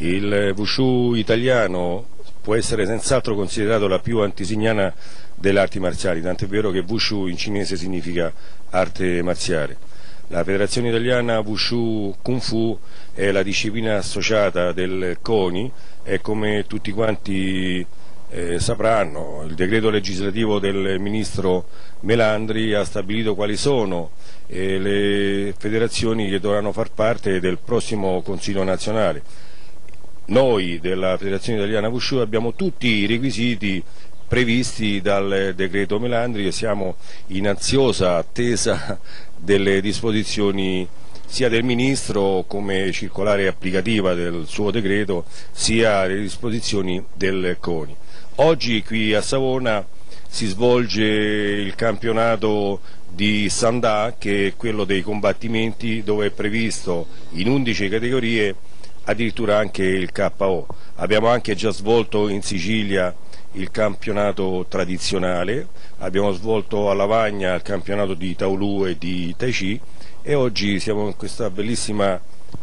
Il Wushu italiano può essere senz'altro considerato la più antesignana delle arti marziali, tant'è vero che Wushu in cinese significa arte marziale. La Federazione Italiana Wushu Kung Fu è la disciplina associata del CONI e come tutti quanti sapranno, il decreto legislativo del ministro Melandri ha stabilito quali sono le federazioni che dovranno far parte del prossimo Consiglio nazionale. Noi della Federazione Italiana Wushu abbiamo tutti i requisiti previsti dal decreto Melandri e siamo in ansiosa attesa delle disposizioni sia del Ministro come circolare applicativa del suo decreto, sia le disposizioni del CONI. Oggi qui a Savona si svolge il campionato di Sandà, che è quello dei combattimenti, dove è previsto in 11 categorie addirittura anche il KO. Abbiamo anche già svolto in Sicilia il campionato tradizionale, abbiamo svolto a Lavagna il campionato di Taolu e di Tai Chi e oggi siamo in questa bellissima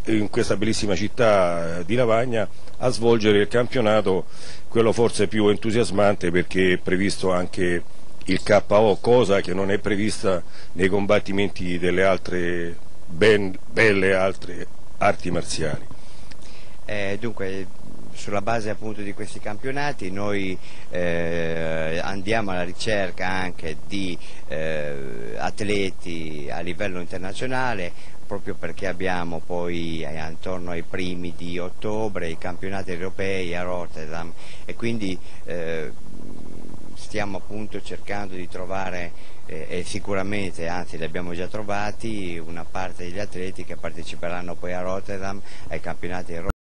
città di Lavagna a svolgere il campionato, quello forse più entusiasmante perché è previsto anche il KO, cosa che non è prevista nei combattimenti delle altre belle altre arti marziali. Dunque, sulla base appunto di questi campionati noi andiamo alla ricerca anche di atleti a livello internazionale, proprio perché abbiamo poi attorno ai primi di ottobre i campionati europei a Rotterdam e quindi stiamo appunto cercando di trovare e sicuramente, anzi li abbiamo già trovati, una parte degli atleti che parteciperanno poi a Rotterdam ai campionati europei.